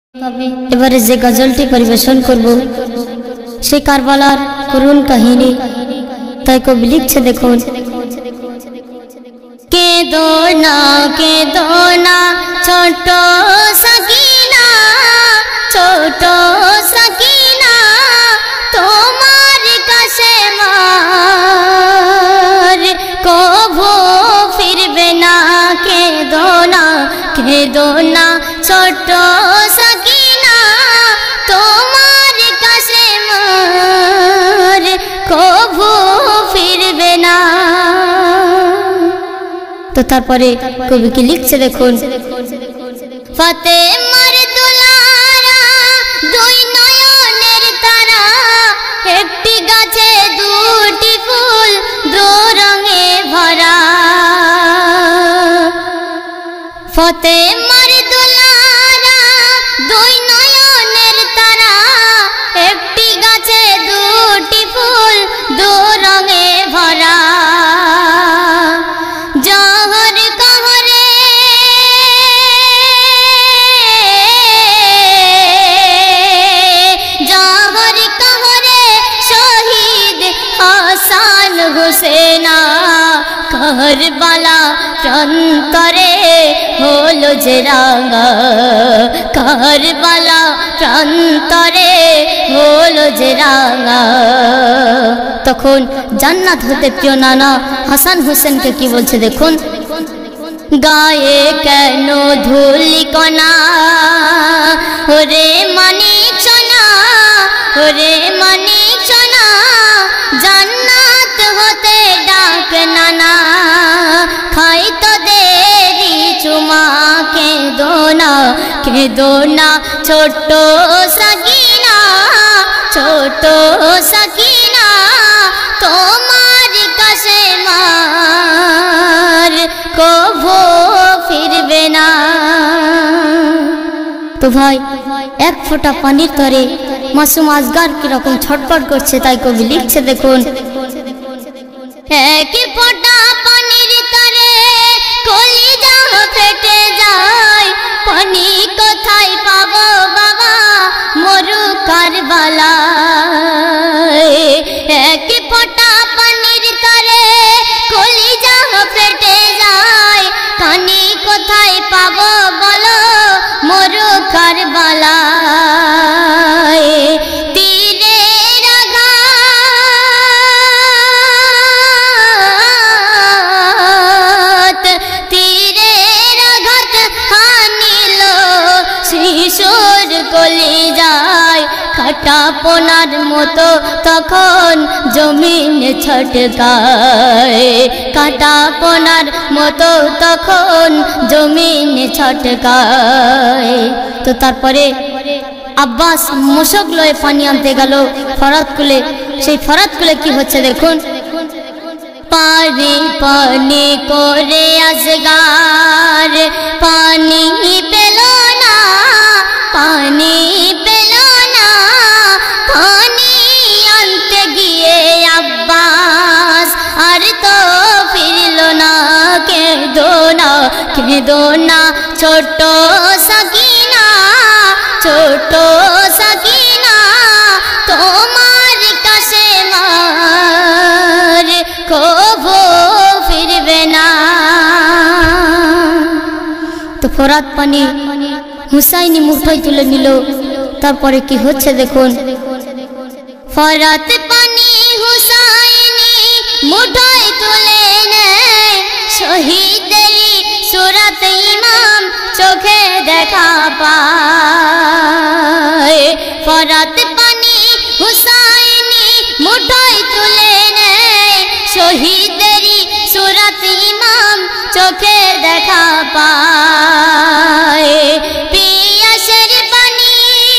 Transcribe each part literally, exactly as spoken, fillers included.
এবারে যে গজলটি পরিবেশন করব সে কারবালার করুণ কাহিনী। তাই কবি লিখছে দেখুন। কেঁদো না কেঁদো না ছোট সকিনা, ছোট সকিনা তোমার কাছে মার কভু ফিরবে না। কেঁদো না কেঁদো না ছোট সকিনা তোমার কাছে মার কভু ফিরবে না। তো তারপরে কবি কি লিখছে দেখুন। ফাতেমার দুলারা দুই নয়নের তারা, একটি গাছে দুটি ফুল দু রঙে ভরা। ফাতেমার দুলারা দুই নয়নের তারা, একটি গাছে দুটি ফুল দু রঙে ভরা। হুসেনা কারবালা প্রান্তরে হলো যে রাঙা, কারবালা প্রান্তরে হলো যে রাঙা। তখন জান্নাত হতে প্রিয় নানা হাসান হোসেনকে কি বলছে দেখুন। গায়ে কেন ধুলি কণা ওরে মানিক সোনা, ওরে মানিক সোনা জান্নাত হতে ডাক নানা। খাই তো দেরি চুমা কেঁদো না কেঁদো না ছোট সকিনা, ছোট সকিনা তোমার কাছে মার কভু ফিরবে না। তো ভাই এক ফোঁটা পানির তরে মাসুম আজগার কিরকম ছটফট করছে, তাই কবি লিখছে দেখুন। এক ফোঁটা পানির তরে কলিজা ফেটে যায়, পানি কোথায় পাবো বাবা মরু কারবালায়। এক ফোঁটা পানির তরে কলিজা ফেটে যায়, পানি কোথায় পাবো বলো মরু কারবালায়। তীরের আঘাত তীরের আঘাত হানিল শিশুর কলিজায়, কাটা পোনার মতো তখন জমিন ছটকায়, কাটা পোনার মতো তখন জমিন ছটকায়। তো তারপরে আব্বাস মশক লয়ে পানি আনতে গেল ফরাত কুলে। সেই ফরাত কুলে কি হচ্ছে দেখুন। পানি পানি করে আজগার পানি পেল না, পানি পেল না, পানি আনতে গিয়ে আব্বাস আর তো ফিরল না। কেঁদো না কেঁদো না ছোট সকিনা, ছোট সকিনা তোমার কাছে মার কভু ফিরবে না। তো ফরাত পানি হুসাইনি মুঠোয় তুলে নিল। তারপরে কি হচ্ছে দেখুন। ফরাত পানি হুসাইনি মুঠোয় তুলে নেয়, শহীদেরই সূরত ইমাম চোখে দেখা পায়। ফরাত পানি হুসাইনি মুঠোয় তুলে নেয়, শহীদেরই সূরত ইমাম চোখে দেখা পায়। পিয়াসের পানি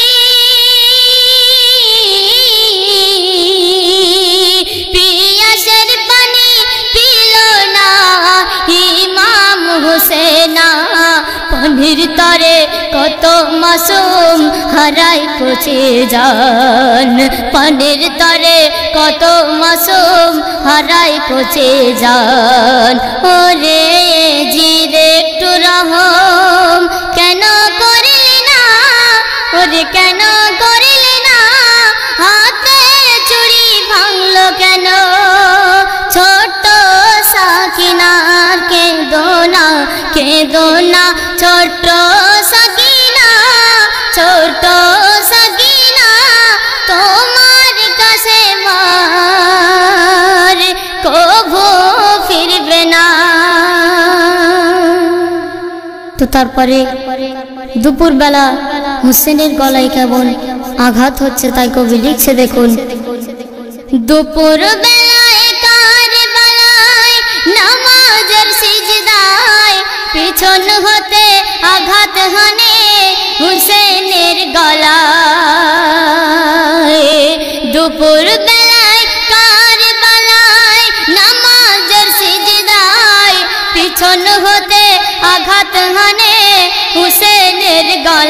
পিয়াসের পানি পিল না ইমাম হোসেনা, পানির তরে কত মাসুম হারাই পচে যান, পানির তরে কত মাসুম হারাই পচে যান। ওরে জিরে একটু রহম কেন করলি না, ওরে কেন করিলে না হাতে চুড়ি ভাঙলো কেন ছোট্ট সাকিনার কেঁদো না কেঁদো না ছোট্ট সাকিনা ছোট্ট সাকিনা তোমার কাছে মার কভু ফিরবে না। তো তারপরে দুপুর বেলা হোসেনের গলায় কেমন আঘাত হচ্ছে তাই কবি লিখছে দেখুন। দুপুর বেলায় কারবালায় নামাজের সিজদায় পিছন হতে আঘাত হানে হোসেনের গলায়। দুপুর বেলায় কারবালায় নামাজের সিজদায় পিছন হতে আঘাত হানে হোসেনের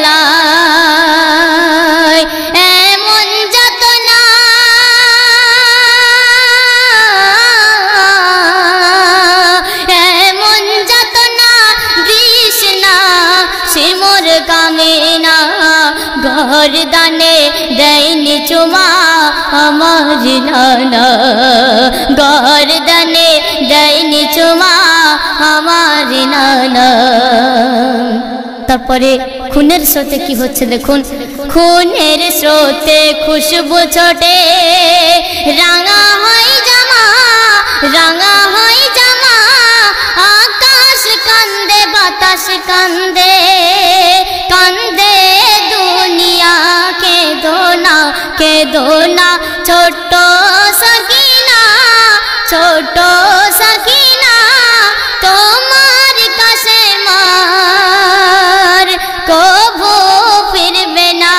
গলায়। এমন যাতনা এমন যাতনা দিস না সিমর কামিনা গরদানে দেয়নি চুমা আমার নানা গরদানে দেয়নি চুমা আমার নানা। তারপরে খুনের স্রোতে কি হচ্ছে দেখুন। খুনের স্রোতে খুশবু ছোটে রাঙা হয় জামা রাঙা হয় জামা আকাশ কান্দে বাতাস কান্দে কান্দে দুনিয়া কেঁদো না কেঁদো না ছোট্ট সাকিনা ছোট্ট সাকিনা তোমার কাছে মার কভু ফিরবে না।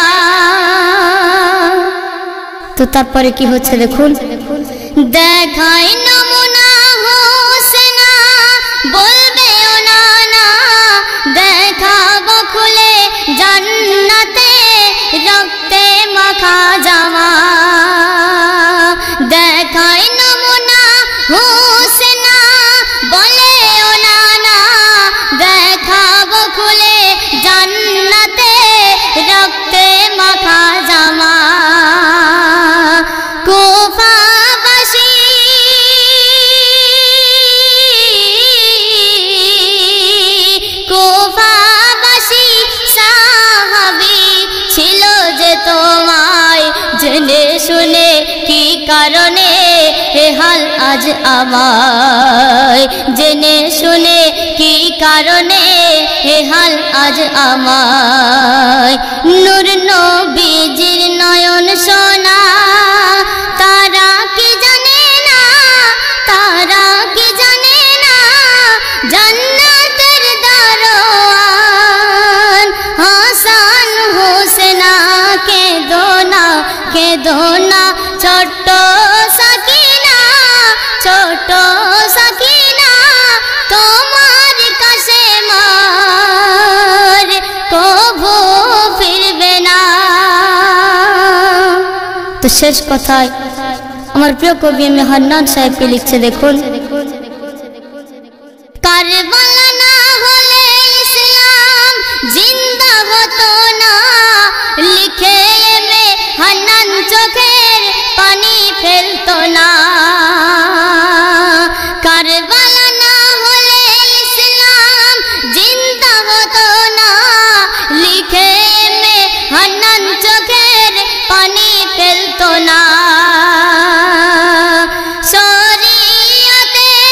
তো তারপরে কি হচ্ছে দেখুন। দেখাই নমুনা হোসেনা বলবে ও নানা দেখাবো খুলে জান্নাতে রক্তে মাখা জামা। দেখাই নমুনা হোসেনা বলে ও নানা দেখাবো খুলে জান্নাতে রক্তে মাখা জামা। কুফাবাসী কুফাবাসী সাহাবী ছিল যে তোমায় জেনে শুনে কি কারণে এ হাল আজ আমায় জেনে শুনে কি কারণে এ হাল আজ আমায়। নূর নবীজির নয়ন সোনা তারা কি জানে না তারা কি জানে না জান্নাতের দারোয়ান হাসান হোসেনা কেঁদো না কেঁদো না ছোট্ট সাকিনা ছোট্ট সাকিনা তোমার কাছে মার কভু ফিরবে না। তো শেষ কথায় আমার প্রিয় কবি এম এ হান্নান সাহেবকে লিখছে দেখুন। কারবালা না হলে ইসলাম জিন্দা হতো না লিখে এম এ হান্নান চোখের পানি ফেলতো না। কারবালা না হলে ইসলাম জিন্দা হতো না লিখে এম এ হান্নান চোখের পানি ফেলতো না। শরীয়তে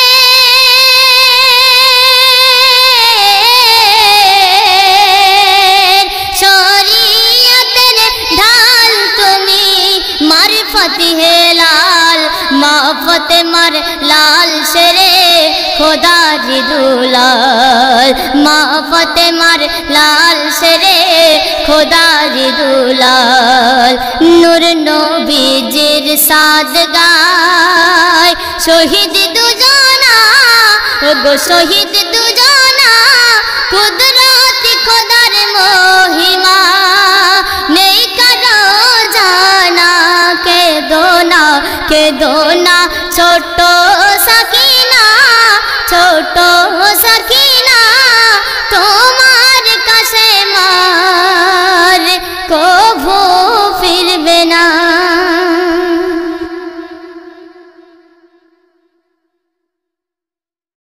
শরীয়তের ঢাল তুমি মারফতি হে লাল মাফতে মার লাল শেরে খোদা জি দুলাল মাফতে মার লাল শেরে খোদা জি দুলাল। নূর নবীজির সাদ গায় শহীদ দুজনা গো শহীদ দুজনা কুদরত খোদার মহিমা নেই কারো জানা কেঁদো না কেঁদো না